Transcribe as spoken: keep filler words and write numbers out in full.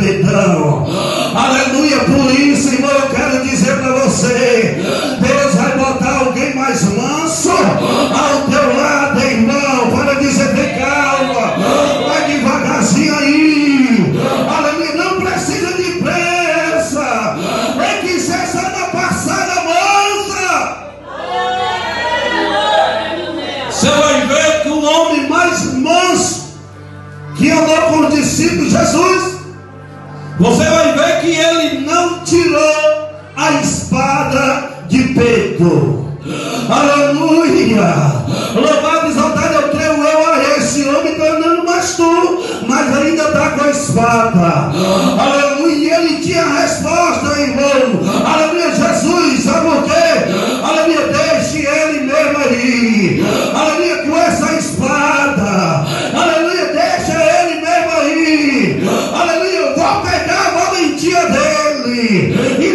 perdão. Aleluia. Por isso, irmão, eu quero dizer para você, Deus vai botar alguém mais manso ao teu lado, irmão, para dizer: vem, calma, vai devagarzinho aí. Aleluia. Não precisa de pressa. É que cessa na passada mansa. Você vai ver que o homem mais manso que andou com os discípulos de Jesus, você vai ver que ele não tirou a espada de Pedro. Aleluia. Louvado, exaltado, eu creio eu a esse homem está andando mais tu, mas ainda está com a espada. Aleluia. E ele tinha a resposta, irmão. Aleluia. Jesus, sabe por quê? Aleluia. Deixe ele mesmo aí. Aleluia. Com essa espada. Aleluia. Deixa ele mesmo aí. Aleluia. Eu vou pegar a valentia dele. E